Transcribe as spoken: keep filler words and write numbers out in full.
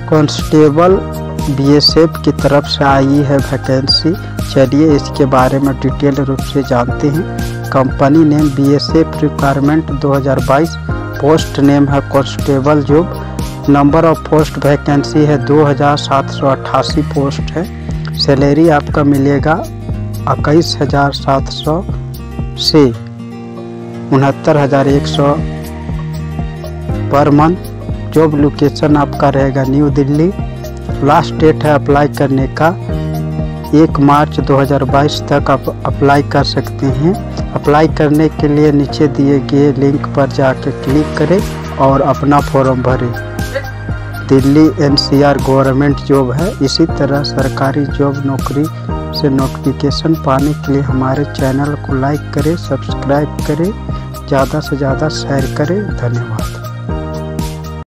Constable BSF की तरफ से आई है वैकेंसी। चलिए इसके बारे में डिटेल रूप से जानते हैं। कंपनी नेम बीएसएफ रिक्वायरमेंट दो हज़ार बाईस। पोस्ट नेम है constable job. Number of post vacancy है दो हज़ार सात सौ अट्ठासी पोस्ट है। सैलरी आपका मिलेगा इक्कीस हज़ार सात सौ से उनहत्तर हज़ार एक सौ पर मंथ। जॉब लोकेशन आपका रहेगा न्यू दिल्ली। लास्ट डेट है अप्लाई करने का एक मार्च दो हज़ार बाईस तक आप अप्लाई कर सकते हैं। अप्लाई करने के लिए नीचे दिए गए लिंक पर जाकर क्लिक करें और अपना फॉर्म भरें। दिल्ली एनसीआर गवर्नमेंट जॉब है। इसी तरह सरकारी जॉब नौकरी से नोटिफिकेशन पाने के लिए हमारे चैनल को लाइक करें, सब्सक्राइब करें, ज़्यादा से ज़्यादा शेयर करें। धन्यवाद।